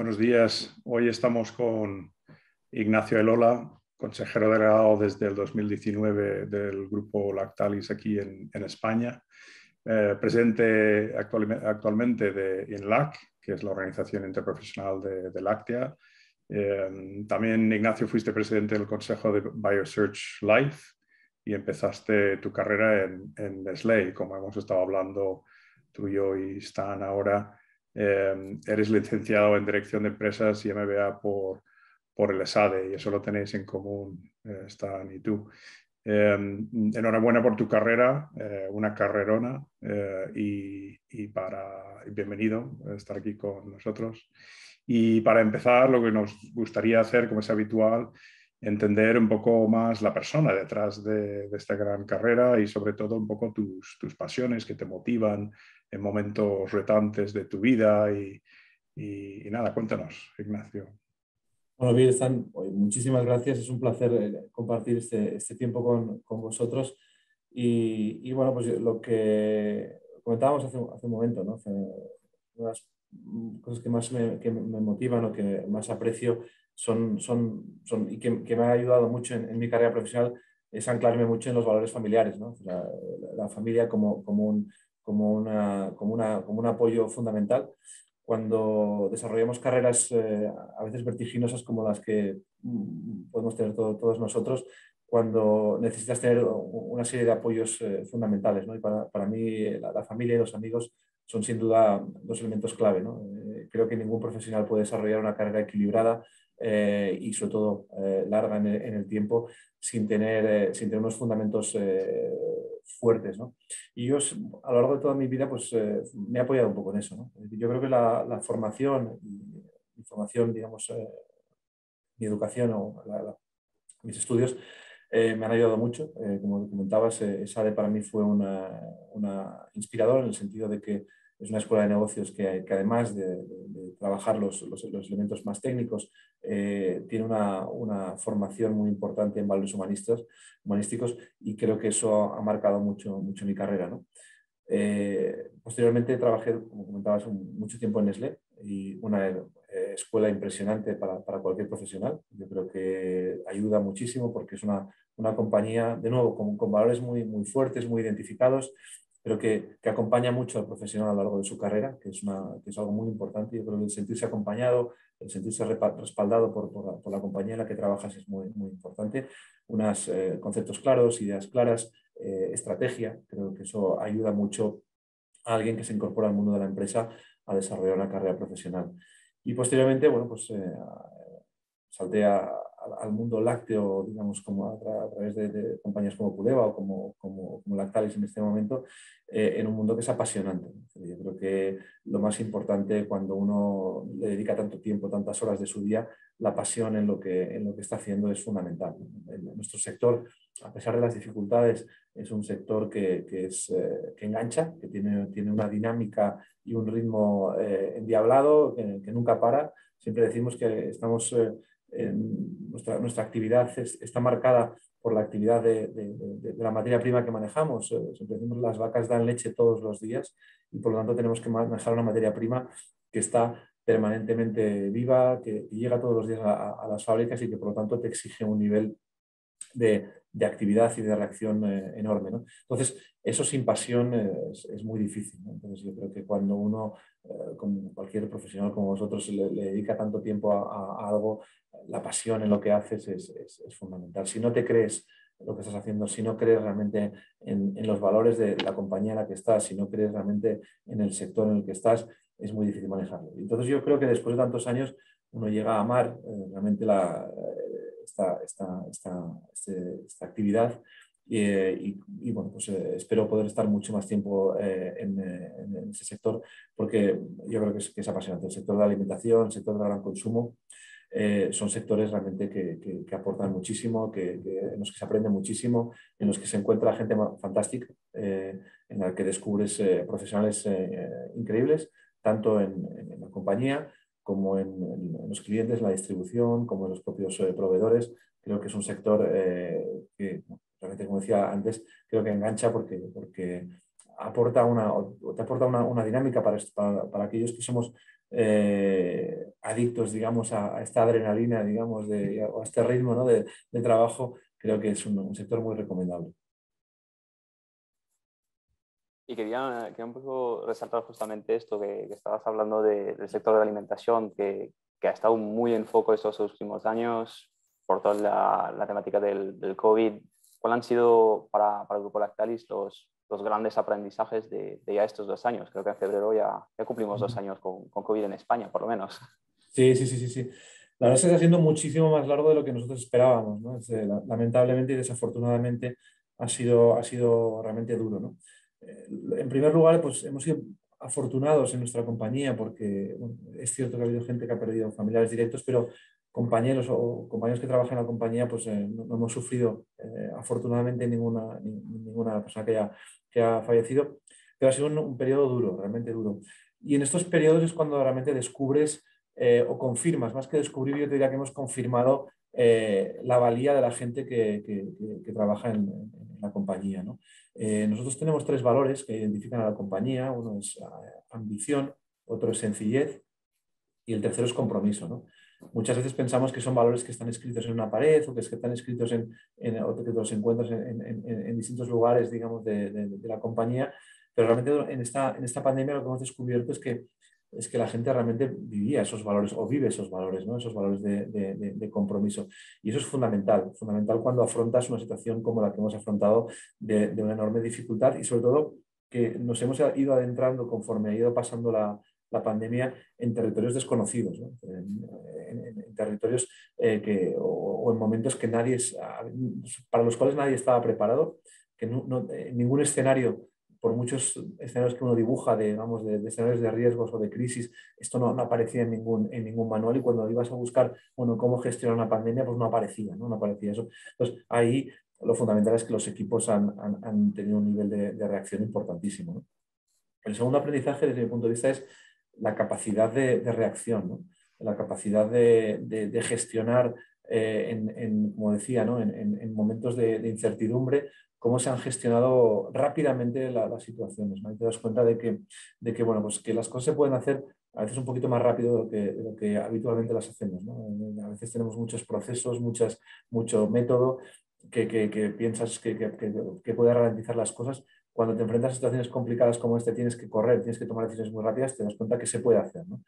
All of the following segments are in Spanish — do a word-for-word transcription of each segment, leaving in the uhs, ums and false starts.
Buenos días. Hoy estamos con Ignacio Elola, consejero delegado desde el dos mil diecinueve del grupo Lactalis aquí en, en España, eh, presidente actual, actualmente de INLAC, que es la organización interprofesional de, de Láctea. Eh, también, Ignacio, fuiste presidente del consejo de Biosearch Life y empezaste tu carrera en, en Nestlé, como hemos estado hablando tú y yo y Stan ahora. Eh, eres licenciado en Dirección de Empresas y M B A por, por el ESADE, y eso lo tenéis en común, eh, Stan y tú. Eh, enhorabuena por tu carrera, eh, una carrerona, eh, y, y para bienvenido a estar aquí con nosotros. Y para empezar, lo que nos gustaría hacer, como es habitual, entender un poco más la persona detrás de, de esta gran carrera y sobre todo un poco tus, tus pasiones que te motivan en momentos retantes de tu vida. Y, y, y nada, cuéntanos, Ignacio. Bueno, bien, Stan, muchísimas gracias. Es un placer compartir este, este tiempo con, con vosotros. Y, y bueno, pues lo que comentábamos hace, hace un momento, ¿no? Una de las cosas que más me, que me motivan o que más aprecio son, son, son y que, que me ha ayudado mucho en, en mi carrera profesional es anclarme mucho en los valores familiares, ¿no? La, la familia como, como, un, como, una, como, una, como un apoyo fundamental. Cuando desarrollamos carreras eh, a veces vertiginosas como las que mm, podemos tener todo, todos nosotros, cuando necesitas tener una serie de apoyos eh, fundamentales, ¿no? Y para, para mí la, la familia y los amigos son sin duda dos elementos clave, ¿no? Eh, creo que ningún profesional puede desarrollar una carrera equilibrada eh, y sobre todo eh, larga en el, en el tiempo sin tener, eh, sin tener unos fundamentos eh, fuertes, ¿no? Y yo a lo largo de toda mi vida pues, eh, me he apoyado un poco en eso, ¿no? Yo creo que la, la formación, mi formación, digamos, eh, mi educación o la, la, mis estudios eh, me han ayudado mucho. Eh, como comentabas, eh, ESADE para mí fue una, una inspiradora en el sentido de que es una escuela de negocios que, que además de, de, de trabajar los, los, los, elementos más técnicos, eh, tiene una, una, formación muy importante en valores humanistas, humanísticos, y creo que eso ha marcado mucho, mucho mi carrera, ¿no? Eh, posteriormente trabajé, como comentabas, un, mucho tiempo en Nestlé, y una eh, escuela impresionante para, para cualquier profesional. Yo creo que ayuda muchísimo porque es una, una compañía, de nuevo, con, con valores muy, muy fuertes, muy identificados, pero que, que acompaña mucho al profesional a lo largo de su carrera, que es, una, que es algo muy importante. Yo creo que el sentirse acompañado, el sentirse respaldado por, por, la, por la compañía en la que trabajas es muy, muy importante. Unos eh, conceptos claros, ideas claras, eh, estrategia. Creo que eso ayuda mucho a alguien que se incorpora al mundo de la empresa a desarrollar una carrera profesional. Y posteriormente, bueno, pues eh, salté a, a, al mundo lácteo, digamos, como a, tra a través de, de compañías como Pudeva o como, como, como Lactalis en este momento, eh, en un mundo que es apasionante. Yo creo que lo más importante cuando uno le dedica tanto tiempo, tantas horas de su día, la pasión en lo que, en lo que está haciendo es fundamental. En nuestro sector, a pesar de las dificultades, es un sector que, que, es, eh, que engancha, que tiene, tiene una dinámica y un ritmo eh, endiablado, que, que nunca para. Siempre decimos que estamos... Eh, en nuestra, nuestra actividad es, está marcada por la actividad de, de, de, de la materia prima que manejamos. Siempre decimos las vacas dan leche todos los días y por lo tanto tenemos que manejar una materia prima que está permanentemente viva, que, que llega todos los días a, a las fábricas y que por lo tanto te exige un nivel de, de actividad y de reacción eh, enorme, ¿no? Entonces, eso sin pasión eh, es, es muy difícil, ¿no? Entonces, yo creo que cuando uno, eh, como cualquier profesional como vosotros, le, le dedica tanto tiempo a, a, a algo, la pasión en lo que haces es, es, es fundamental. Si no te crees lo que estás haciendo, si no crees realmente en, en los valores de la compañía en la que estás, si no crees realmente en el sector en el que estás, es muy difícil manejarlo. Entonces, yo creo que después de tantos años, uno llega a amar eh, realmente la, esta, esta, esta, este, esta actividad y, y, y bueno, pues eh, espero poder estar mucho más tiempo eh, en, en, en ese sector porque yo creo que es, que es apasionante. El sector de la alimentación, el sector del gran consumo, eh, son sectores realmente que, que, que aportan muchísimo, que, que, en los que se aprende muchísimo, en los que se encuentra gente fantástica, eh, en la que descubres eh, profesionales eh, increíbles, tanto en, en la compañía como en, en, los clientes, en la distribución, como en los propios eh, proveedores. Creo que es un sector eh, que, realmente, como decía antes, creo que engancha porque, porque aporta una, te aporta una, una dinámica para, para, para aquellos que somos eh, adictos, digamos, a, a esta adrenalina, digamos, de, o a este ritmo, ¿no? de, de trabajo, creo que es un, un sector muy recomendable. Y quería, quería un poco resaltar justamente esto que, que estabas hablando de, del sector de la alimentación, que, que ha estado muy en foco estos últimos años por toda la, la temática del, del COVID. ¿Cuáles han sido para, para el Grupo Lactalis los, los grandes aprendizajes de, de ya estos dos años? Creo que en febrero ya, ya cumplimos dos años con, con COVID en España, por lo menos. Sí, sí, sí, sí, sí. La verdad es que está siendo muchísimo más largo de lo que nosotros esperábamos, ¿no? Es, eh, lamentablemente y desafortunadamente ha sido, ha sido realmente duro, ¿no? Eh, en primer lugar, pues hemos sido afortunados en nuestra compañía porque bueno, es cierto que ha habido gente que ha perdido familiares directos, pero compañeros o compañeros que trabajan en la compañía pues eh, no, no hemos sufrido eh, afortunadamente ninguna, ni, ninguna persona que haya, que ha fallecido, pero ha sido un, un periodo duro, realmente duro. Y en estos periodos es cuando realmente descubres Eh, o confirmas, más que descubrir, yo te diría que hemos confirmado eh, la valía de la gente que, que, que, que trabaja en, en, la compañía, ¿no? Eh, nosotros tenemos tres valores que identifican a la compañía. Uno es uh, ambición, otro es sencillez y el tercero es compromiso, ¿no? Muchas veces pensamos que son valores que están escritos en una pared o que están escritos en, en o que los encuentras en, en, en distintos lugares, digamos, de, de, de la compañía, pero realmente en esta, en esta pandemia lo que hemos descubierto es que es que la gente realmente vivía esos valores o vive esos valores, ¿no? Esos valores de, de, de, compromiso. Y eso es fundamental, fundamental cuando afrontas una situación como la que hemos afrontado de, de una enorme dificultad y sobre todo que nos hemos ido adentrando conforme ha ido pasando la, la pandemia en territorios desconocidos, ¿no? en, en, en territorios eh, que, o, o en momentos que nadie, para los cuales nadie estaba preparado, que no, no, en ningún escenario, por muchos escenarios que uno dibuja de, digamos, de, de escenarios de riesgos o de crisis, esto no, no aparecía en ningún, en ningún manual y cuando ibas a buscar bueno, cómo gestionar una pandemia, pues no aparecía, no, no aparecía eso. Entonces, ahí lo fundamental es que los equipos han, han, han tenido un nivel de, de reacción importantísimo, ¿no? El segundo aprendizaje, desde mi punto de vista, es la capacidad de, de reacción, ¿no? La capacidad de, de, de gestionar, eh, en, en, como decía, ¿no? en, en, en momentos de, de incertidumbre, cómo se han gestionado rápidamente la, las situaciones, ¿no? Y te das cuenta de que, de que, bueno, pues que las cosas se pueden hacer a veces un poquito más rápido de lo que, de lo que habitualmente las hacemos, ¿no? A veces tenemos muchos procesos, muchas, mucho método que, que, que piensas que, que, que puede ralentizar las cosas. Cuando te enfrentas a situaciones complicadas como este, tienes que correr, tienes que tomar decisiones muy rápidas, te das cuenta que se puede hacer, ¿no?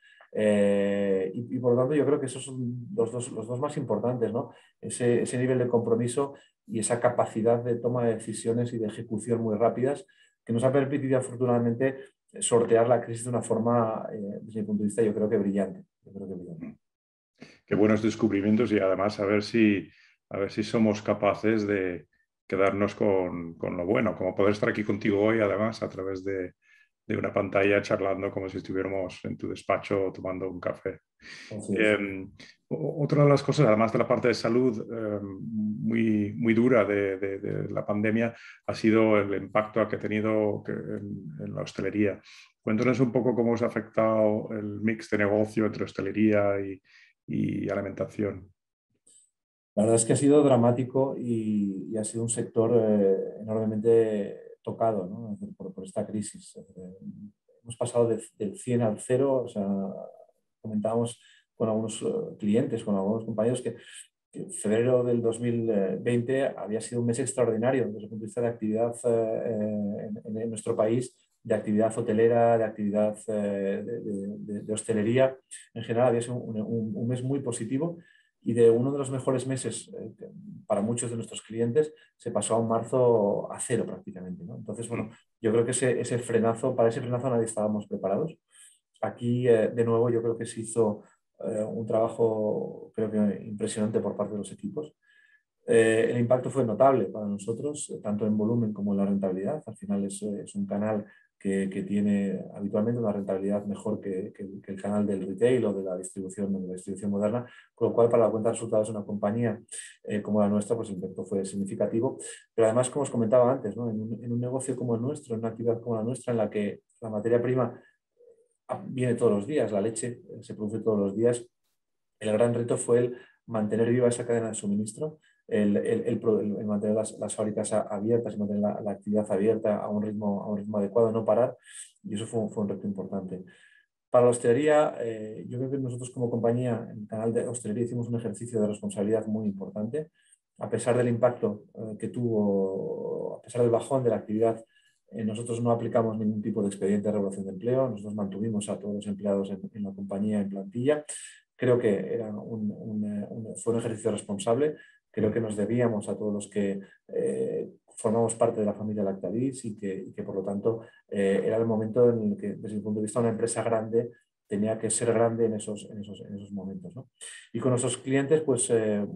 Eh, y, y por lo tanto yo creo que esos son los dos, los dos más importantes, ¿no? Ese, ese nivel de compromiso y esa capacidad de toma de decisiones y de ejecución muy rápidas que nos ha permitido afortunadamente sortear la crisis de una forma, eh, desde mi punto de vista, yo creo que brillante. Yo creo que brillante. Qué buenos descubrimientos y además a ver si, a ver si somos capaces de quedarnos con, con lo bueno, como poder estar aquí contigo hoy además a través de, de una pantalla charlando como si estuviéramos en tu despacho tomando un café. Eh, otra de las cosas, además de la parte de salud eh, muy, muy dura de, de, de la pandemia, ha sido el impacto que ha tenido en, en la hostelería. Cuéntanos un poco cómo os ha afectado el mix de negocio entre hostelería y, y alimentación. La verdad es que ha sido dramático y, y ha sido un sector eh, enormemente tocado, ¿no? por, por esta crisis. Eh, hemos pasado de, del cien al cero, o sea, comentábamos con algunos uh, clientes, con algunos compañeros que, que febrero del dos mil veinte había sido un mes extraordinario desde el punto de vista de actividad eh, en, en nuestro país, de actividad hotelera, de actividad eh, de, de, de, hostelería. En general había sido un, un, un mes muy positivo y de uno de los mejores meses eh, para muchos de nuestros clientes se pasó a un marzo a cero prácticamente, ¿no? Entonces, bueno, yo creo que ese, ese frenazo, para ese frenazo nadie estábamos preparados. Aquí, eh, de nuevo, yo creo que se hizo eh, un trabajo, creo que impresionante por parte de los equipos. Eh, el impacto fue notable para nosotros, tanto en volumen como en la rentabilidad. Al final es, es un canal que, que tiene habitualmente una rentabilidad mejor que, que, que el canal del retail o de la distribución, de la distribución moderna, con lo cual para la cuenta de resultados de una compañía eh, como la nuestra, pues el impacto fue significativo. Pero además, como os comentaba antes, ¿no? en, un, en un negocio como el nuestro, en una actividad como la nuestra, en la que la materia prima viene todos los días, la leche se produce todos los días, el gran reto fue el mantener viva esa cadena de suministro, el, el, el, el mantener las, las fábricas abiertas, mantener la, la actividad abierta a un ritmo, a un ritmo adecuado, no parar, y eso fue, fue un reto importante. para la hostelería, eh, yo creo que nosotros como compañía, en el canal de hostelería, hicimos un ejercicio de responsabilidad muy importante. A pesar del impacto eh, que tuvo, a pesar del bajón de la actividad, eh, nosotros no aplicamos ningún tipo de expediente de regulación de empleo, nosotros mantuvimos a todos los empleados en, en la compañía en plantilla. Creo que era un, un, un, fue un ejercicio responsable, creo que nos debíamos a todos los que eh, formamos parte de la familia Lactalis y que, y que por lo tanto eh, era el momento en el que desde el punto de vista de una empresa grande tenía que ser grande en esos, en esos, en esos momentos, ¿no? Y con nuestros clientes pues eh,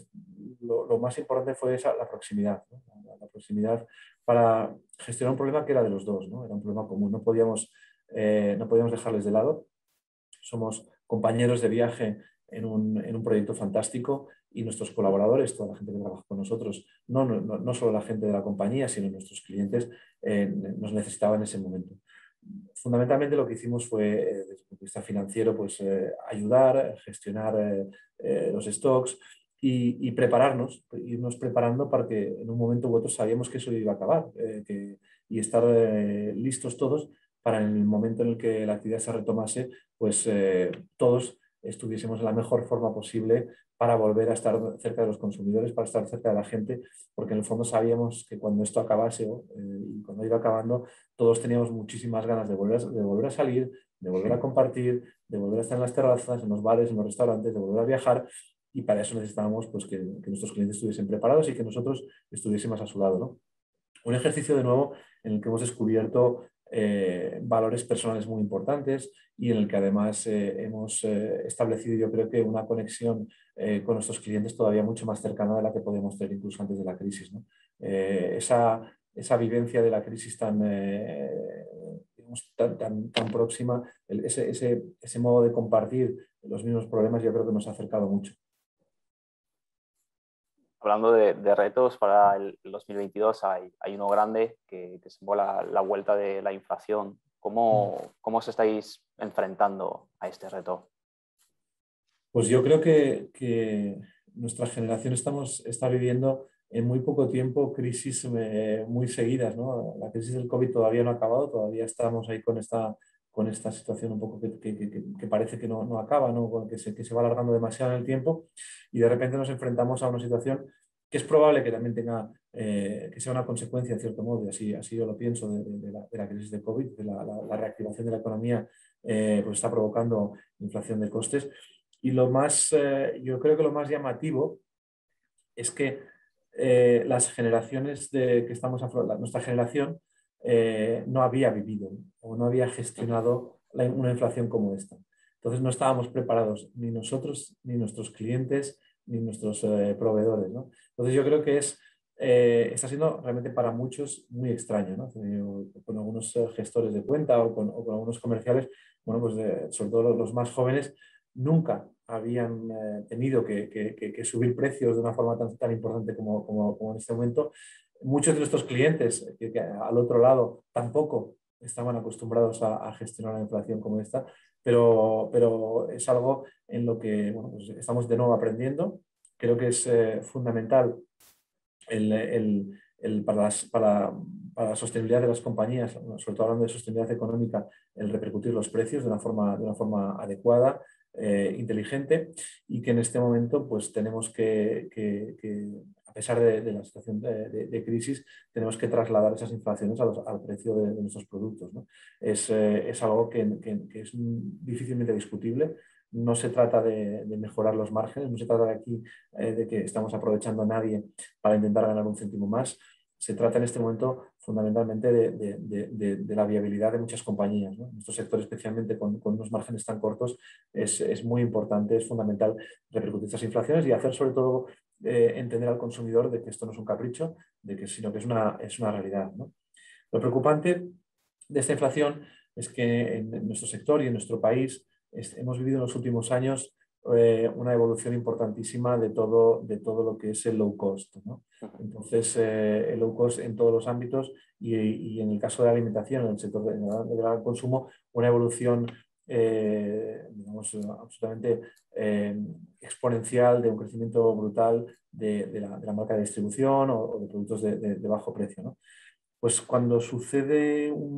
lo, lo más importante fue esa, la proximidad, ¿no? la, la proximidad para gestionar un problema que era de los dos, ¿no? Era un problema común, no podíamos, eh, no podíamos dejarles de lado. Somos compañeros de viaje en un, en un proyecto fantástico y nuestros colaboradores, toda la gente que trabaja con nosotros, no, no, no solo la gente de la compañía, sino nuestros clientes, eh, nos necesitaban en ese momento. Fundamentalmente lo que hicimos fue, eh, desde el punto de vista financiero, pues, eh, ayudar, gestionar eh, eh, los stocks y, y prepararnos, irnos preparando para que en un momento u otro sabíamos que eso iba a acabar eh, que, y estar eh, listos todos para en el momento en el que la actividad se retomase, pues eh, todos estuviésemos en la mejor forma posible para volver a estar cerca de los consumidores, para estar cerca de la gente, porque en el fondo sabíamos que cuando esto acabase eh, y cuando iba acabando, todos teníamos muchísimas ganas de volver, a, de volver a salir, de volver a compartir, de volver a estar en las terrazas, en los bares, en los restaurantes, de volver a viajar, y para eso necesitábamos pues, que, que nuestros clientes estuviesen preparados y que nosotros estuviésemos a su lado, ¿no? Un ejercicio de nuevo en el que hemos descubierto eh, valores personales muy importantes y en el que además eh, hemos eh, establecido, yo creo que una conexión eh, con nuestros clientes todavía mucho más cercana de la que podíamos tener incluso antes de la crisis, ¿no? Eh, esa, esa vivencia de la crisis tan, eh, digamos, tan, tan, tan próxima, el, ese, ese, ese modo de compartir los mismos problemas, yo creo que nos ha acercado mucho. Hablando de, de retos para el dos mil veintidós, hay, hay uno grande que, que es la, la vuelta de la inflación. ¿Cómo, cómo os estáis enfrentando a este reto? Pues yo creo que, que nuestra generación estamos, está viviendo en muy poco tiempo crisis eh, muy seguidas, ¿no? La crisis del COVID todavía no ha acabado, todavía estamos ahí con esta, con esta situación un poco que, que, que, que parece que no, no acaba, ¿no? Que, se, que se va alargando demasiado en el tiempo y de repente nos enfrentamos a una situación que es probable que también tenga, eh, que sea una consecuencia en cierto modo, y así, así yo lo pienso, de, de, la, de la crisis de COVID, de la, la, la reactivación de la economía, eh, pues está provocando inflación de costes. Y lo más, eh, yo creo que lo más llamativo es que eh, las generaciones de, que estamos afrontando, nuestra generación eh, no había vivido o no había gestionado la, una inflación como esta. Entonces no estábamos preparados ni nosotros, ni nuestros clientes, ni nuestros eh, proveedores, ¿no? Entonces yo creo que es, eh, está siendo realmente para muchos muy extraño, ¿no? Con algunos gestores de cuenta o con, o con algunos comerciales, bueno, pues de, sobre todo los, los más jóvenes, nunca habían eh, tenido que, que, que subir precios de una forma tan, tan importante como, como, como en este momento. Muchos de nuestros clientes, que, que al otro lado tampoco estaban acostumbrados a, a gestionar la inflación como esta, pero, pero es algo en lo que bueno, pues estamos de nuevo aprendiendo. Creo que es eh, fundamental el, el, el, para, las, para, para la sostenibilidad de las compañías, sobre todo hablando de sostenibilidad económica, el repercutir los precios de una forma, de una forma adecuada, eh, inteligente, y que en este momento pues tenemos que, que, que a pesar de, de la situación de, de, de crisis, tenemos que trasladar esas inflaciones a los, al precio de, de nuestros productos, ¿no? Es, eh, es algo que, que, que es difícilmente discutible. No se trata de, de mejorar los márgenes, no se trata de aquí eh, de que estamos aprovechando a nadie para intentar ganar un céntimo más. Se trata en este momento fundamentalmente de, de, de, de la viabilidad de muchas compañías, ¿no? En nuestro sector, especialmente con, con unos márgenes tan cortos, es, es muy importante, es fundamental repercutir estas inflaciones y hacer sobre todo eh, entender al consumidor de que esto no es un capricho, de que, sino que es una, es una realidad, ¿no? Lo preocupante de esta inflación es que en nuestro sector y en nuestro país es, hemos vivido en los últimos años eh, una evolución importantísima de todo, de todo lo que es el low cost, ¿no? Entonces, eh, el low cost en todos los ámbitos y, y en el caso de la alimentación, en el sector del de, de consumo, una evolución eh, digamos, absolutamente eh, exponencial, de un crecimiento brutal de, de, la, de la marca de distribución o, o de productos de, de, de bajo precio, ¿no? Pues cuando sucede un,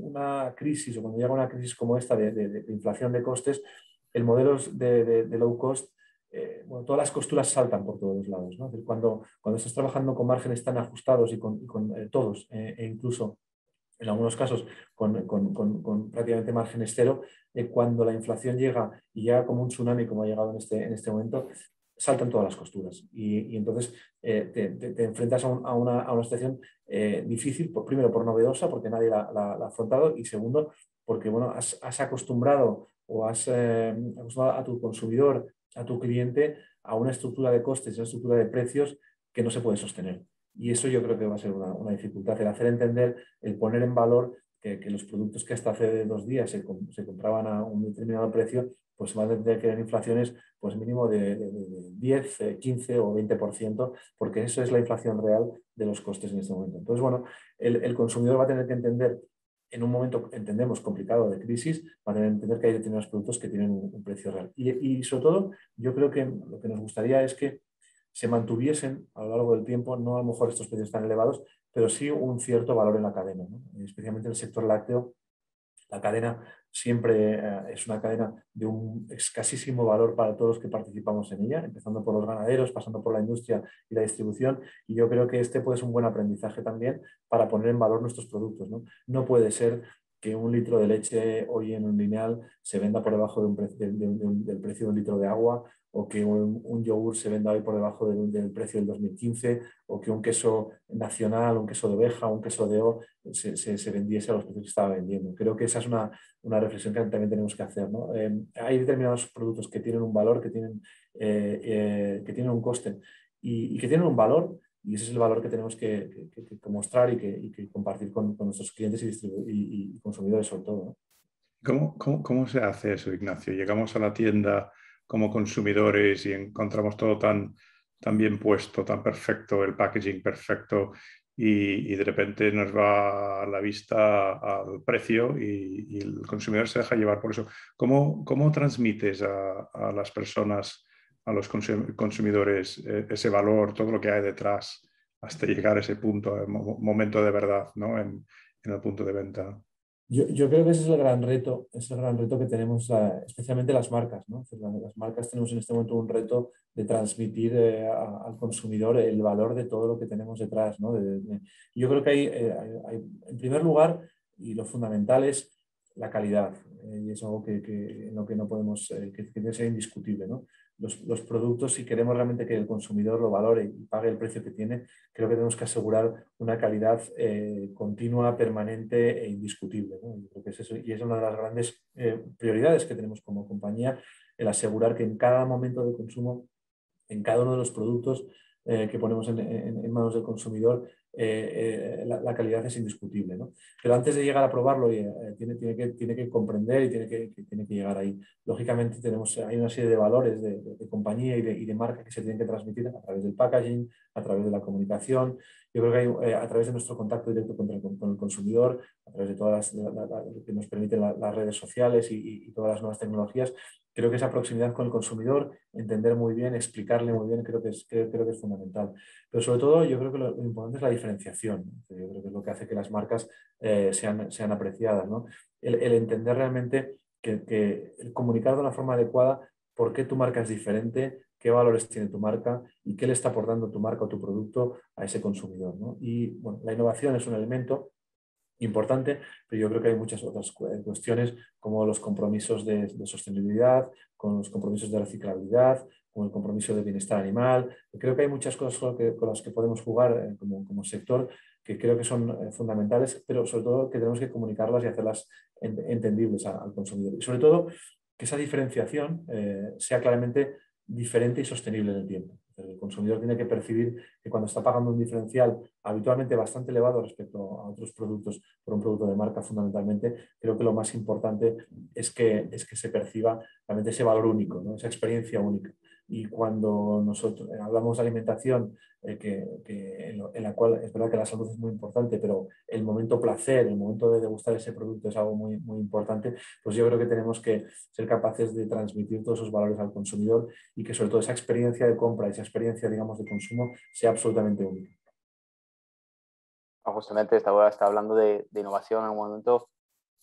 una crisis o cuando llega una crisis como esta de, de, de inflación de costes, el modelo de, de, de low cost, eh, bueno, todas las costuras saltan por todos los lados, ¿no? Cuando, cuando estás trabajando con márgenes tan ajustados y con, y con eh, todos, eh, e incluso en algunos casos con, con, con, con prácticamente márgenes cero, eh, cuando la inflación llega y llega como un tsunami, como ha llegado en este, en este momento, saltan todas las costuras y, y entonces eh, te, te, te enfrentas a, un, a, una, a una situación eh, difícil, por, primero por novedosa, porque nadie la, la, la ha afrontado, y segundo, porque bueno, has, has acostumbrado o has eh, acostumbrado a tu consumidor, a tu cliente, a una estructura de costes, una estructura de precios que no se puede sostener. Y eso yo creo que va a ser una, una dificultad, el hacer entender, el poner en valor que, que los productos que hasta hace dos días se, se compraban a un determinado precio, pues van a tener que tener inflaciones pues mínimo de, de, de diez, quince o veinte por ciento, porque eso es la inflación real de los costes en este momento. Entonces, bueno, el, el consumidor va a tener que entender, en un momento, entendemos, complicado de crisis, va a tener que entender que hay determinados productos que tienen un, un precio real. Y, y sobre todo, yo creo que lo que nos gustaría es que se mantuviesen a lo largo del tiempo, no a lo mejor estos precios tan elevados, pero sí un cierto valor en la cadena, ¿no? Especialmente en el sector lácteo. La cadena siempre eh, es una cadena de un escasísimo valor para todos los que participamos en ella, empezando por los ganaderos, pasando por la industria y la distribución, y yo creo que este puede ser un buen aprendizaje también para poner en valor nuestros productos, ¿no? No puede ser que un litro de leche hoy en un lineal se venda por debajo de un pre de, de, de un, del precio de un litro de agua, o que un, un yogur se venda hoy por debajo del, del precio del dos mil quince, o que un queso nacional, un queso de oveja, un queso de O se, se, se vendiese a los precios que estaba vendiendo. Creo que esa es una, una reflexión que también tenemos que hacer, ¿no? Eh, hay determinados productos que tienen un valor, que tienen, eh, eh, que tienen un coste y, y que tienen un valor, y ese es el valor que tenemos que, que, que, que mostrar y que, y que compartir con, con nuestros clientes y, y, y consumidores sobre todo, ¿no? ¿Cómo, cómo, ¿Cómo se hace eso, Ignacio? Llegamos a la tienda como consumidores y encontramos todo tan, tan bien puesto, tan perfecto, el packaging perfecto, y, y de repente nos va la vista al precio y, y el consumidor se deja llevar por eso. ¿Cómo, cómo transmites a, a las personas, a los consumidores, eh, ese valor, todo lo que hay detrás, hasta llegar a ese punto, momento de verdad, ¿no? en, en el punto de venta? Yo, yo, creo que ese es el gran reto, es el gran reto que tenemos, uh, especialmente las marcas, ¿no? Las marcas tenemos en este momento un reto de transmitir eh, a, al consumidor el valor de todo lo que tenemos detrás, ¿no? De, de, yo creo que hay, eh, hay, hay, en primer lugar, y lo fundamental es la calidad, eh, y es algo que, que, en lo que no podemos, eh, que, que tiene que ser indiscutible, ¿no? Los, los productos, si queremos realmente que el consumidor lo valore y pague el precio que tiene, creo que tenemos que asegurar una calidad eh, continua, permanente e indiscutible, ¿no? Yo creo que es eso, y es una de las grandes eh, prioridades que tenemos como compañía, el asegurar que en cada momento de consumo, en cada uno de los productos eh, que ponemos en, en, en manos del consumidor, eh, eh, la, la calidad es indiscutible, ¿no? Pero antes de llegar a probarlo, eh, tiene, tiene, que, tiene que comprender y tiene que, que, tiene que llegar ahí. Lógicamente tenemos, hay una serie de valores de, de, de compañía y de, y de marca que se tienen que transmitir a través del packaging, a través de la comunicación. Yo creo que hay, eh, a través de nuestro contacto directo con el, con el consumidor, a través de todas las la, la, la, que nos permiten la, las redes sociales y, y, y todas las nuevas tecnologías, creo que esa proximidad con el consumidor, entender muy bien, explicarle muy bien, creo que es, creo, creo que es fundamental. Pero sobre todo yo creo que lo, lo importante es la diferenciación. Yo creo que es lo que hace que las marcas eh, sean, sean apreciadas, ¿no? El, el entender realmente que, que el comunicar de una forma adecuada por qué tu marca es diferente, qué valores tiene tu marca y qué le está aportando tu marca o tu producto a ese consumidor, ¿no? Y bueno, la innovación es un elemento importante, pero yo creo que hay muchas otras cuestiones como los compromisos de, de sostenibilidad, con los compromisos de reciclabilidad, con el compromiso de bienestar animal. Creo que hay muchas cosas con, que, con las que podemos jugar eh, como, como sector que creo que son eh, fundamentales, pero sobre todo que tenemos que comunicarlas y hacerlas en, entendibles a, al consumidor. Y sobre todo que esa diferenciación eh, sea claramente diferente y sostenible en el tiempo. El consumidor tiene que percibir que cuando está pagando un diferencial habitualmente bastante elevado respecto a otros productos por un producto de marca fundamentalmente, creo que lo más importante es que, es que se perciba realmente ese valor único, ¿no? Esa experiencia única. Y cuando nosotros hablamos de alimentación, eh, que, que en, lo, en la cual es verdad que la salud es muy importante, pero el momento placer, el momento de degustar ese producto es algo muy, muy importante, pues yo creo que tenemos que ser capaces de transmitir todos esos valores al consumidor y que sobre todo esa experiencia de compra, esa experiencia, digamos, de consumo sea absolutamente única. Justamente estaba, estaba hablando de, de innovación en un momento.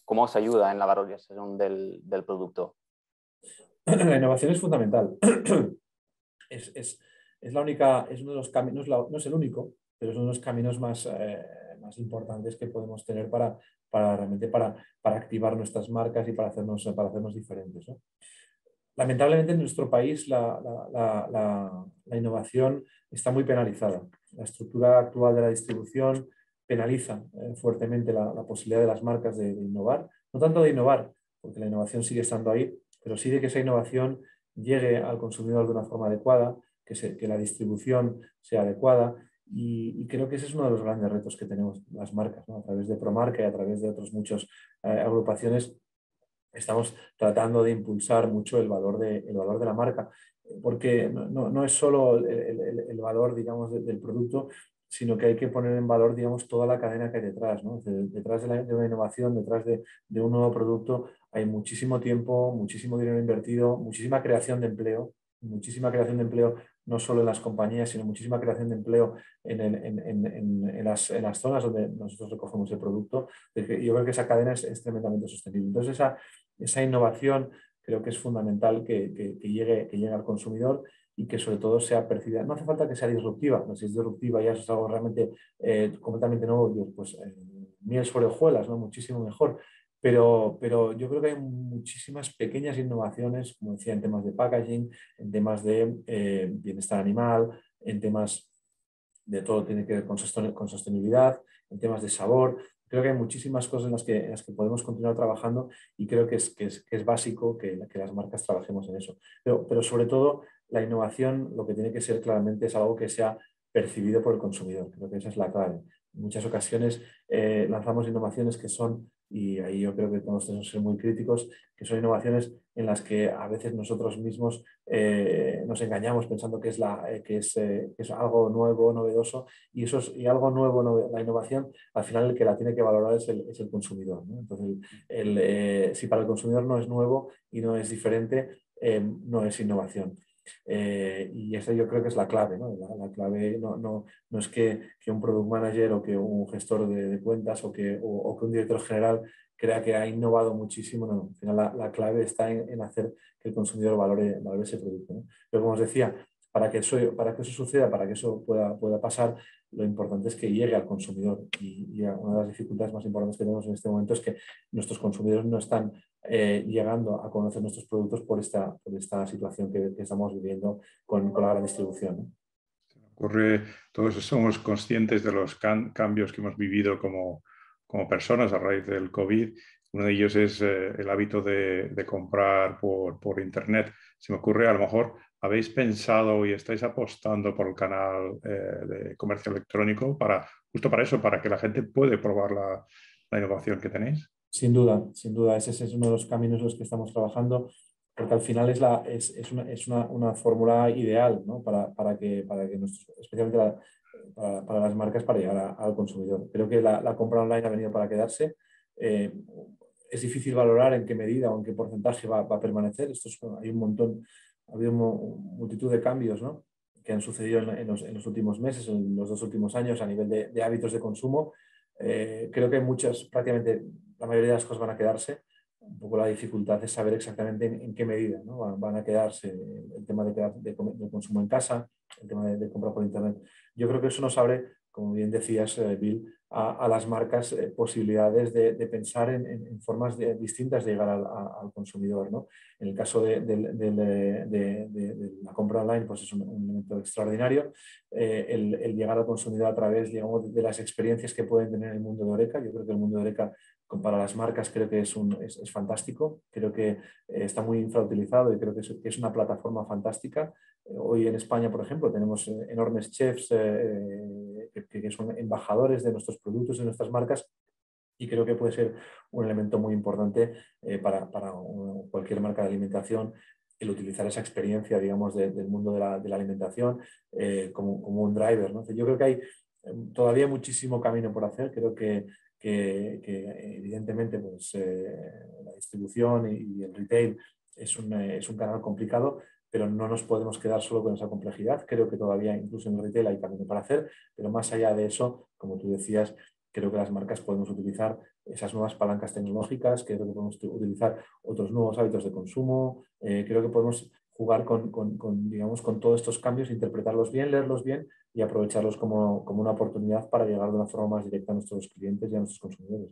cómo os ayuda en la valorización del, del producto? La innovación es fundamental. Es, es, es la única, es uno de los caminos, no es el único, pero es uno de los caminos más, eh, más importantes que podemos tener para, para realmente para, para activar nuestras marcas y para hacernos, para hacernos diferentes, ¿no? Lamentablemente en nuestro país la, la, la, la, la innovación está muy penalizada. La estructura actual de la distribución penaliza eh, fuertemente la, la posibilidad de las marcas de, de innovar. No tanto de innovar, porque la innovación sigue estando ahí, pero sí de que esa innovación llegue al consumidor de una forma adecuada, que, se, que la distribución sea adecuada. Y, y creo que ese es uno de los grandes retos que tenemos las marcas, ¿no? A través de Promarca y a través de otras muchas eh, agrupaciones. Estamos tratando de impulsar mucho el valor de, el valor de la marca, porque no, no, no es solo el, el, el valor, digamos, de, del producto, sino que hay que poner en valor, digamos, toda la cadena que hay detrás, ¿no? Detrás de, la, de una innovación, detrás de, de un nuevo producto, hay muchísimo tiempo, muchísimo dinero invertido, muchísima creación de empleo, muchísima creación de empleo no solo en las compañías, sino muchísima creación de empleo en, el, en, en, en, en, las, en las zonas donde nosotros recogemos el producto. Yo creo que esa cadena es, es tremendamente sostenible. Entonces, esa, esa innovación creo que es fundamental que, que, que, llegue, que llegue al consumidor y que sobre todo sea percibida. No hace falta que sea disruptiva, no, si es disruptiva ya es algo realmente eh, completamente nuevo, pues eh, miel sobre hojuelas, ¿no? Muchísimo mejor. Pero, pero yo creo que hay muchísimas pequeñas innovaciones, como decía, en temas de packaging, en temas de eh, bienestar animal, en temas de todo tiene que ver con, con sostenibilidad, en temas de sabor. Creo que hay muchísimas cosas en las que, en las que podemos continuar trabajando y creo que es, que es, que es básico que, que las marcas trabajemos en eso. Pero, pero sobre todo, la innovación lo que tiene que ser claramente es algo que sea percibido por el consumidor. Creo que esa es la clave. En muchas ocasiones eh, lanzamos innovaciones que son, y ahí yo creo que tenemos que ser muy críticos, que son innovaciones en las que a veces nosotros mismos eh, nos engañamos pensando que es, la, eh, que, es, eh, que es algo nuevo, novedoso, y, eso es, y algo nuevo, nove, la innovación, al final el que la tiene que valorar es el, es el consumidor, ¿no? Entonces, el, eh, si para el consumidor no es nuevo y no es diferente, eh, no es innovación. Eh, y esa yo creo que es la clave, ¿no? La, la clave no, no, no es que, que un product manager o que un gestor de, de cuentas o que, o, o que un director general crea que ha innovado muchísimo, no, al final la, la clave está en, en hacer que el consumidor valore, valore ese producto, ¿no? Pero como os decía, para que eso, para que eso suceda, para que eso pueda, pueda pasar, lo importante es que llegue al consumidor. Y, y una de las dificultades más importantes que tenemos en este momento es que nuestros consumidores no están eh, llegando a conocer nuestros productos por esta, por esta situación que, que estamos viviendo con, con la gran distribución, ¿no? Ocurre, todos somos conscientes de los can, cambios que hemos vivido como, como personas a raíz del COVID. Uno de ellos es eh, el hábito de, de comprar por, por Internet. Se me ocurre, a lo mejor, ¿habéis pensado y estáis apostando por el canal eh, de comercio electrónico para, justo para eso, para que la gente pueda probar la, la innovación que tenéis? Sin duda, sin duda. Ese es uno de los caminos en los que estamos trabajando, porque al final es, la, es, es, una, es una, una fórmula ideal, ¿no? para, para, que, para que nuestros, especialmente la, para, para las marcas, para llegar a, al consumidor. Creo que la, la compra online ha venido para quedarse. Eh, es difícil valorar en qué medida o en qué porcentaje va, va a permanecer. Esto es, hay un montón, ha habido una multitud de cambios, ¿no? Que han sucedido en, en, los, en los últimos meses, en los dos últimos años a nivel de, de hábitos de consumo. Eh, creo que muchas, prácticamente la mayoría de las cosas van a quedarse. Un poco la dificultad es saber exactamente en, en qué medida, ¿no? van, van a quedarse el tema de, de, de consumo en casa, el tema de, de compra por Internet. Yo creo que eso nos abre, como bien decías, eh, Bill, a, a las marcas eh, posibilidades de, de pensar en, en, en formas de, distintas de llegar al, a, al consumidor, ¿no? En el caso de, de, de, de, de la compra online, pues es un, un elemento extraordinario. Eh, el, el llegar al consumidor a través, digamos, de las experiencias que pueden tener en el mundo de Horeca. Yo creo que el mundo de Horeca, para las marcas, creo que es, un, es, es fantástico. Creo que eh, está muy infrautilizado y creo que es, que es una plataforma fantástica. Eh, hoy en España, por ejemplo, tenemos eh, enormes chefs eh, que, que son embajadores de nuestros productos, de nuestras marcas, y creo que puede ser un elemento muy importante eh, para, para cualquier marca de alimentación el utilizar esa experiencia, digamos, de, del mundo de la, de la alimentación eh, como, como un driver, ¿no? Yo creo que hay todavía muchísimo camino por hacer. Creo que, que, que evidentemente pues, eh, la distribución y, y el retail es un, eh, es un canal complicado, pero no nos podemos quedar solo con esa complejidad. Creo que todavía incluso en el retail hay camino para hacer, pero más allá de eso, como tú decías, creo que las marcas podemos utilizar esas nuevas palancas tecnológicas, creo que podemos utilizar otros nuevos hábitos de consumo, eh, creo que podemos jugar con, con, con, digamos, con todos estos cambios, interpretarlos bien, leerlos bien y aprovecharlos como, como una oportunidad para llegar de una forma más directa a nuestros clientes y a nuestros consumidores.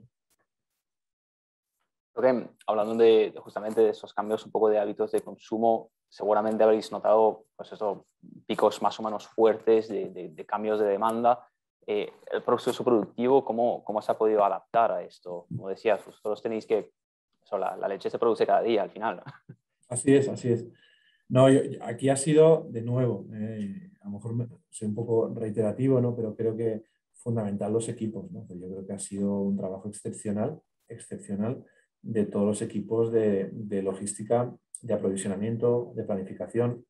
Creo que hablando de, justamente de esos cambios un poco de hábitos de consumo, seguramente habréis notado pues eso, picos más o menos fuertes de, de, de cambios de demanda. Eh, el proceso productivo, ¿cómo, ¿cómo se ha podido adaptar a esto? Como decías, vosotros tenéis que, eso, la, la leche se produce cada día al final. Así es, así es. No, yo, aquí ha sido, de nuevo, eh, a lo mejor me, soy un poco reiterativo, ¿no? Pero creo que fundamental los equipos, ¿no? Yo creo que ha sido un trabajo excepcional, excepcional de todos los equipos de, de logística, de aprovisionamiento, de planificación,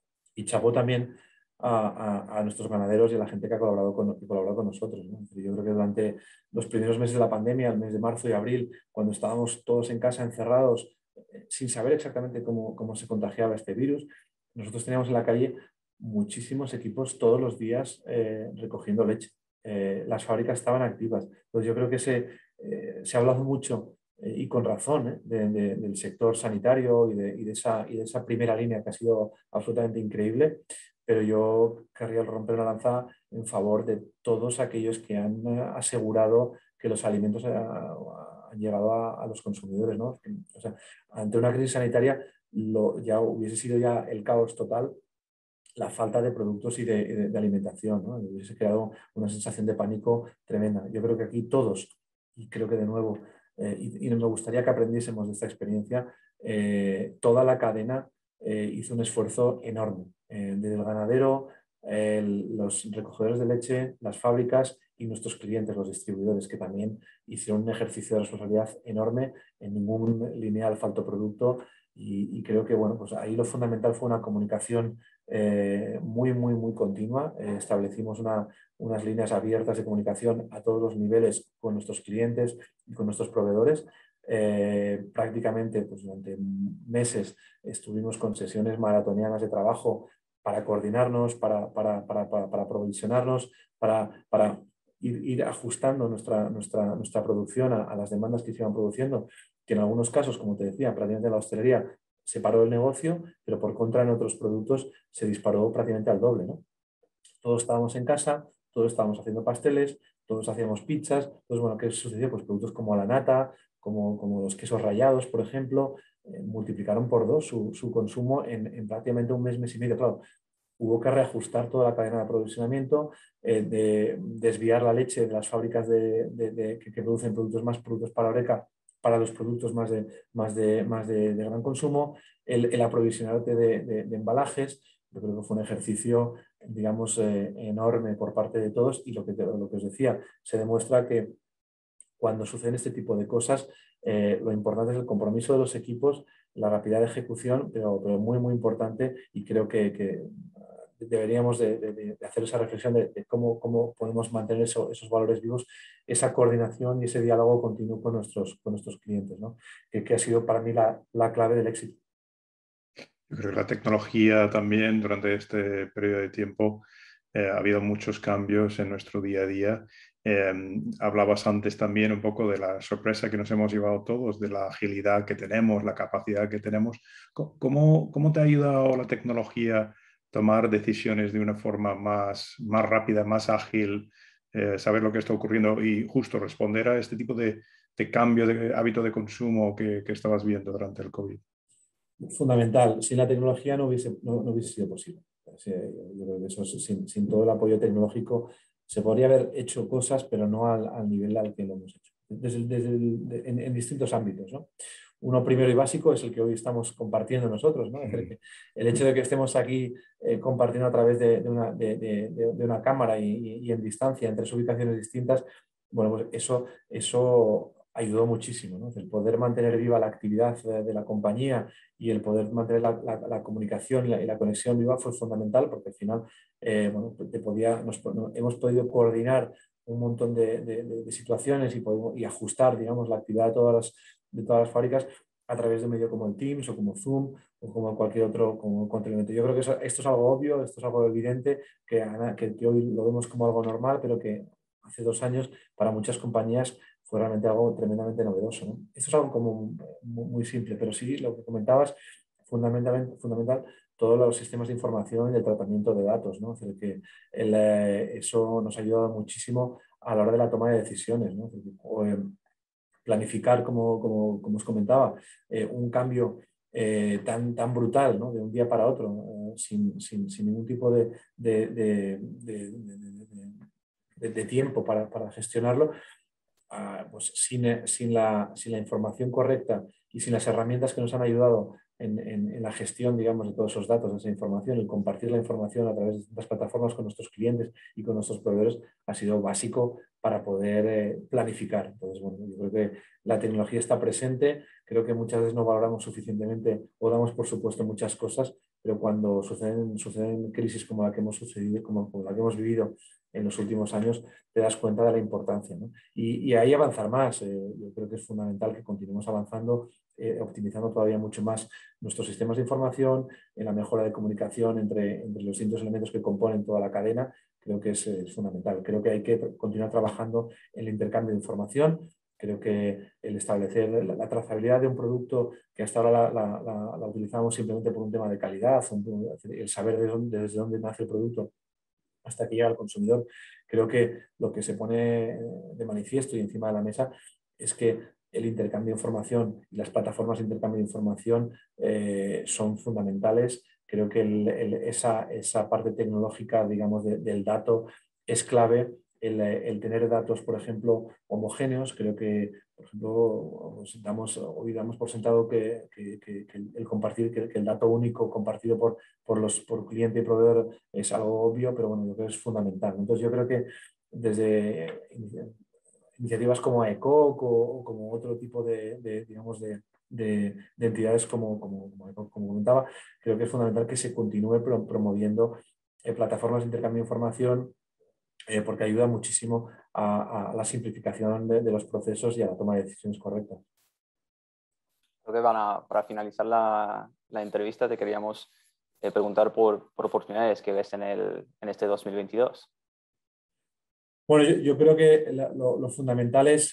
y chapó también a, a, a nuestros ganaderos y a la gente que ha colaborado con, que colaborado con nosotros, ¿no? Yo creo que durante los primeros meses de la pandemia, el mes de marzo y abril, cuando estábamos todos en casa encerrados, sin saber exactamente cómo, cómo se contagiaba este virus, nosotros teníamos en la calle muchísimos equipos todos los días eh, recogiendo leche. Eh, las fábricas estaban activas. Entonces yo creo que se, eh, se ha hablado mucho eh, y con razón ¿eh? de, de, del sector sanitario y de, y, de esa, y de esa primera línea que ha sido absolutamente increíble, pero yo querría romper una lanza en favor de todos aquellos que han asegurado que los alimentos han llegado a, a los consumidores, ¿no? O sea, ante una crisis sanitaria lo, ya hubiese sido ya el caos total, la falta de productos y de, de, de alimentación, ¿no? Hubiese creado una sensación de pánico tremenda. Yo creo que aquí todos, y creo que de nuevo, eh, y, y me gustaría que aprendiésemos de esta experiencia, eh, toda la cadena eh, hizo un esfuerzo enorme, eh, desde el ganadero, el, los recogedores de leche, las fábricas y nuestros clientes, los distribuidores, que también hicieron un ejercicio de responsabilidad enorme. En ningún lineal faltó producto y, y creo que bueno, pues ahí lo fundamental fue una comunicación eh, muy, muy, muy continua. Eh, establecimos una, unas líneas abiertas de comunicación a todos los niveles con nuestros clientes y con nuestros proveedores. Eh, prácticamente pues, durante meses estuvimos con sesiones maratonianas de trabajo para coordinarnos, para, para, para, para, para aprovisionarnos, para, para ir, ir ajustando nuestra, nuestra, nuestra producción a, a las demandas que se iban produciendo, que en algunos casos, como te decía, prácticamente la hostelería se paró el negocio, pero por contra en otros productos se disparó prácticamente al doble, ¿no? Todos estábamos en casa, todos estábamos haciendo pasteles, todos hacíamos pizzas. Entonces, bueno, ¿qué sucedió? Pues productos como la nata, como, como los quesos rallados, por ejemplo, eh, multiplicaron por dos su, su consumo en, en prácticamente un mes, mes y medio. Claro, hubo que reajustar toda la cadena de aprovisionamiento, eh, de desviar la leche de las fábricas de, de, de, que, que producen productos más productos para Oreca para los productos más de, más de, más de, de gran consumo, el, el aprovisionarte de, de, de embalajes. Yo creo que fue un ejercicio, digamos, eh, enorme por parte de todos y lo que, lo que os decía, se demuestra que cuando suceden este tipo de cosas, eh, lo importante es el compromiso de los equipos, la rapidez de ejecución, pero, pero muy, muy importante y creo que, que deberíamos de, de, de hacer esa reflexión de, de cómo, cómo podemos mantener eso, esos valores vivos, esa coordinación y ese diálogo continuo con nuestros, con nuestros clientes, ¿no? que, que ha sido para mí la, la clave del éxito. Yo creo que la tecnología también durante este periodo de tiempo eh, ha habido muchos cambios en nuestro día a día. Eh, hablabas antes también un poco de la sorpresa que nos hemos llevado todos, de la agilidad que tenemos, la capacidad que tenemos. ¿Cómo, cómo te ha ayudado la tecnología a tomar decisiones de una forma más, más rápida, más ágil, eh, saber lo que está ocurriendo y justo responder a este tipo de, de cambio de hábito de consumo que, que estabas viendo durante el COVID? Fundamental. Sin la tecnología no hubiese, no, no hubiese sido posible. Yo creo que eso, sin, sin todo el apoyo tecnológico se podría haber hecho cosas, pero no al, al nivel al que lo hemos hecho. Desde, desde el, de, en, en distintos ámbitos, ¿no? Uno primero y básico es el que hoy estamos compartiendo nosotros, ¿no? Mm. El hecho de que estemos aquí eh, compartiendo a través de, de, una, de, de, de una cámara y, y, y en distancia, en tres ubicaciones distintas, bueno, pues eso, eso ayudó muchísimo, ¿no? El poder mantener viva la actividad de, de la compañía y el poder mantener la, la, la comunicación y la, y la conexión viva fue fundamental porque al final eh, bueno, te podía, nos, no, hemos podido coordinar un montón de, de, de situaciones y, podemos, y ajustar, digamos, la actividad de todas las, de todas las fábricas a través de medios como el Teams o como Zoom o como cualquier otro como complemento. Yo creo que eso, esto es algo obvio, esto es algo evidente, que, que, que hoy lo vemos como algo normal, pero que hace dos años para muchas compañías fue realmente algo tremendamente novedoso, ¿no? Esto es algo como muy, muy simple, pero sí, lo que comentabas, fundamentalmente, fundamental, todos los sistemas de información y el tratamiento de datos, ¿no? Es decir, que el, eh, eso nos ha ayudado muchísimo a la hora de la toma de decisiones, ¿no? O, eh, planificar, como, como, como os comentaba, eh, un cambio eh, tan, tan brutal, ¿no? De un día para otro, eh, sin, sin, sin ningún tipo de, de, de, de, de, de, de tiempo para, para gestionarlo. Uh, pues sin, sin, la, sin la información correcta y sin las herramientas que nos han ayudado en, en, en la gestión, digamos, de todos esos datos, de esa información, el compartir la información a través de distintas plataformas con nuestros clientes y con nuestros proveedores ha sido básico para poder eh, planificar. Entonces, bueno, yo creo que la tecnología está presente, creo que muchas veces no valoramos suficientemente o damos por supuesto muchas cosas, pero cuando suceden, suceden crisis como la que hemos sucedido, como, como la que hemos vivido en los últimos años, te das cuenta de la importancia, ¿no? Y, y ahí avanzar más. Eh, yo creo que es fundamental que continuemos avanzando, eh, optimizando todavía mucho más nuestros sistemas de información, en la mejora de comunicación entre, entre los distintos elementos que componen toda la cadena. Creo que es, es fundamental. Creo que hay que continuar trabajando en el intercambio de información. Creo que el establecer la, la trazabilidad de un producto que hasta ahora la, la, la, la utilizamos simplemente por un tema de calidad, un, el saber de dónde, desde dónde nace el producto hasta que llega al consumidor. Creo que lo que se pone de manifiesto y encima de la mesa es que el intercambio de información y las plataformas de intercambio de información eh, son fundamentales. Creo que el, el, esa, esa parte tecnológica, digamos, de, del dato es clave. El, el tener datos, por ejemplo, homogéneos. Creo que, por ejemplo, damos, hoy damos por sentado que, que, que, que el compartir, que, que el dato único compartido por, por, los, por cliente y proveedor es algo obvio, pero bueno, yo creo que es fundamental. Entonces yo creo que desde iniciativas como ECOC o, o como otro tipo de, de digamos, de, de, de entidades como, como, como, como comentaba, creo que es fundamental que se continúe promoviendo eh, plataformas de intercambio de información, Eh, porque ayuda muchísimo a, a la simplificación de, de los procesos y a la toma de decisiones correctas. Creo que para, para finalizar la, la entrevista te queríamos eh, preguntar por, por oportunidades que ves en, el, en este dos mil veintidós. Bueno, yo, yo creo que la, lo, lo fundamental es,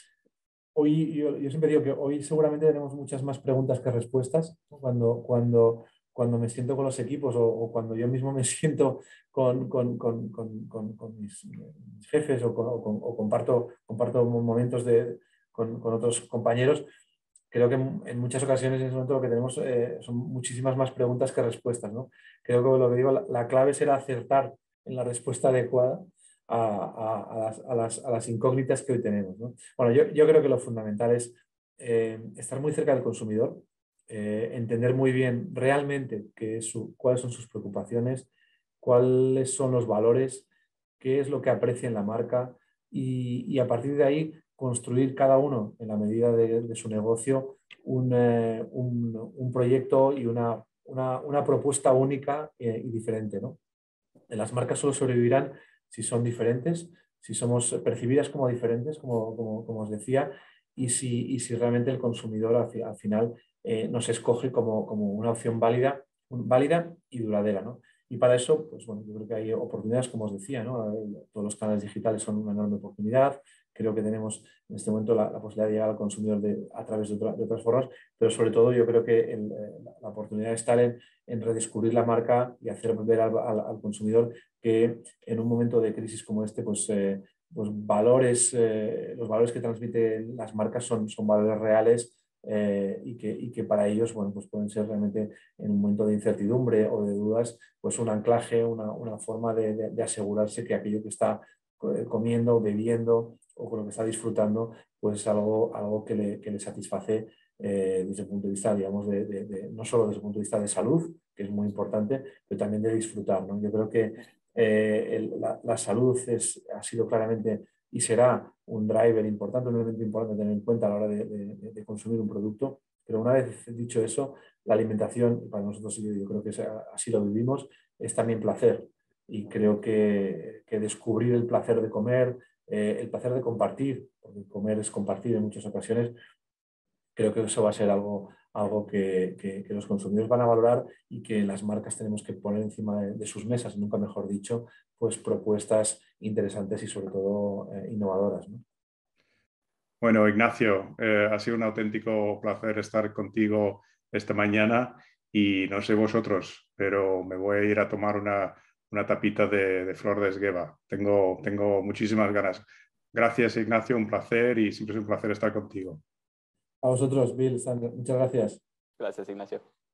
hoy yo, yo siempre digo que hoy seguramente tenemos muchas más preguntas que respuestas, ¿no? Cuando, cuando, cuando me siento con los equipos o, o cuando yo mismo me siento con, con, con, con, con, con mis, mis jefes o, con, o, con, o comparto, comparto momentos de, con, con otros compañeros, creo que en muchas ocasiones en ese momento lo que tenemos eh, son muchísimas más preguntas que respuestas, ¿no? Creo que lo que digo, la, la clave será acertar en la respuesta adecuada a, a, a, las, a, las, a las incógnitas que hoy tenemos, ¿no? Bueno, yo, yo creo que lo fundamental es eh, estar muy cerca del consumidor, eh, entender muy bien realmente qué es su, cuáles son sus preocupaciones, cuáles son los valores, qué es lo que aprecia en la marca y, y a partir de ahí construir cada uno en la medida de, de su negocio un, eh, un, un proyecto y una, una, una propuesta única eh, y diferente, ¿no? Las marcas solo sobrevivirán si son diferentes, si somos percibidas como diferentes, como, como, como os decía, y si, y si realmente el consumidor al, al final eh, nos escoge como, como una opción válida, válida y duradera, ¿no? Y para eso, pues bueno, yo creo que hay oportunidades, como os decía, ¿no? Todos los canales digitales son una enorme oportunidad. Creo que tenemos en este momento la, la posibilidad de llegar al consumidor de, a través de, otra, de otras formas, pero sobre todo yo creo que el, la oportunidad está en, en redescubrir la marca y hacer ver al, al, al consumidor que en un momento de crisis como este, pues, eh, pues valores, eh, los valores que transmiten las marcas son, son valores reales. Eh, y, que, y que para ellos, bueno, pues pueden ser realmente en un momento de incertidumbre o de dudas, pues un anclaje, una, una forma de, de, de asegurarse que aquello que está comiendo, bebiendo o con lo que está disfrutando, pues es algo, algo que, le, que le satisface eh, desde el punto de vista, digamos, de, de, de, no solo desde el punto de vista de salud, que es muy importante, pero también de disfrutar, ¿no? Yo creo que eh, el, la, la salud es, ha sido claramente y será un driver importante, un elemento importante a tener en cuenta a la hora de, de, de consumir un producto. Pero una vez dicho eso, la alimentación, para nosotros yo, yo creo que así lo vivimos, es también placer. Y creo que, que descubrir el placer de comer, eh, el placer de compartir, porque comer es compartir en muchas ocasiones, creo que eso va a ser algo, algo que, que, que los consumidores van a valorar y que las marcas tenemos que poner encima de, de sus mesas, nunca mejor dicho, pues propuestas interesantes y sobre todo eh, innovadoras, ¿no? Bueno, Ignacio, eh, ha sido un auténtico placer estar contigo esta mañana y no sé vosotros, pero me voy a ir a tomar una, una tapita de, de flor de esgueva. Tengo, tengo muchísimas ganas. Gracias, Ignacio, un placer y siempre es un placer estar contigo. A vosotros, Bill, Sandra, muchas gracias. Gracias, Ignacio.